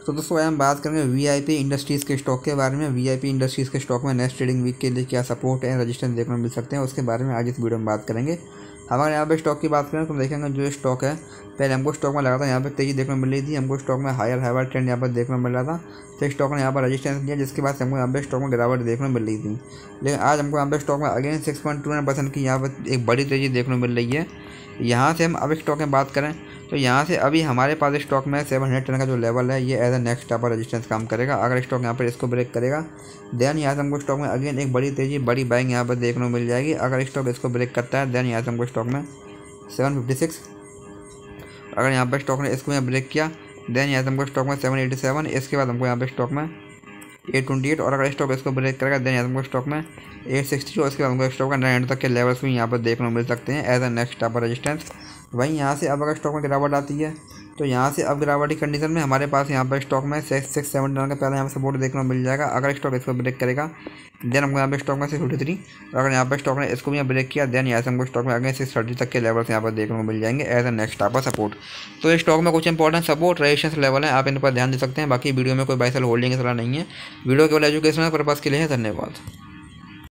तो दोस्तों हम बात करेंगे वीआईपी इंडस्ट्रीज़ के स्टॉक के बारे में। वीआईपी इंडस्ट्रीज़ के स्टॉक में नेक्स्ट ट्रेडिंग वीक के लिए क्या सपोर्ट है, रजिस्टेंस देखने को मिल सकते हैं, उसके बारे में आज इस वीडियो में बात करेंगे। हमारे यहाँ पे स्टॉक की बात करें तो देखेंगे जो स्टॉक है, पहले हमको स्टॉक में लगा था यहाँ पे तेज़ी देखने को मिल रही थी, हमको स्टॉक में हायर ट्रेंड यहाँ पर देखने को मिल रहा था। फिर स्टॉक ने यहाँ पर रजिस्टेंस लिया, जिसके बाद हमको यहाँ पे स्टॉक में गिरावट देखने को मिल रही थी। लेकिन आज हमको यहाँ पे स्टॉक में अगेन 6.29% की यहाँ पर एक बड़ी तेज़ी देखने को मिल रही है। यहाँ से हम अब स्टॉक में बात करें तो यहाँ से अभी हमारे पास स्टॉक में 710 का जो लेवल है ये एज अ नेक्स्ट यहाँ पर रजिस्टेंस काम करेगा। अगर स्टॉक यहाँ पर इसको ब्रेक करेगा देन यहाँ से हमको स्टॉक में अगेन एक बड़ी तेज़ी बड़ी बाइंग यहाँ पर देखने को मिल जाएगी। अगर स्टॉक इसको ब्रेक करता है देन यहाँ से हमको स्टॉक में 756, अगर यहाँ पर स्टॉक ने इसको यहाँ ब्रेक किया देन यहाँ से हमको स्टॉक में 787, इसके बाद हमको यहाँ पर स्टॉक में 828, और अगर स्टॉक इसको ब्रेक करेगा देन यहाँ से हमको स्टॉक में 862, और उसके बाद हमको स्टॉक का 900 तक के लेवल्स भी यहाँ पर देखने को मिल सकते हैं एज अ नेक्स्ट यहाँ पर रजिस्टेंस। वहीं यहाँ से अब अगर स्टॉक में गिरावट आती है तो यहाँ से अब गिरावट की कंडीशन में हमारे पास यहाँ पर स्टॉक में 670 का पहले यहाँ पर सपोर्ट देखने को मिल जाएगा। अगर स्टॉक इसको ब्रेक करेगा देन हमको यहाँ पे स्टॉक में 653, और अगर यहाँ पर स्टॉक ने इसको भी यहाँ ब्रेक किया देन यहाँ से हमको स्टॉक में अगेन 630 तक के लेवल्स यहाँ पर देखने को मिल जाएंगे एज अ नेक्स्ट यहाँ पर सपोर्ट। तो इस स्टॉक में कुछ इंपॉर्टेंट सपोर्ट रेजिस्टेंस लेवल है, आप इन पर ध्यान दे सकते हैं। बाकी वीडियो में कोई बाय सेल होल्डिंग की सलाह नहीं है, वीडियो केवल एजुकेशनल पर्पज़ के लिए है। धन्यवाद।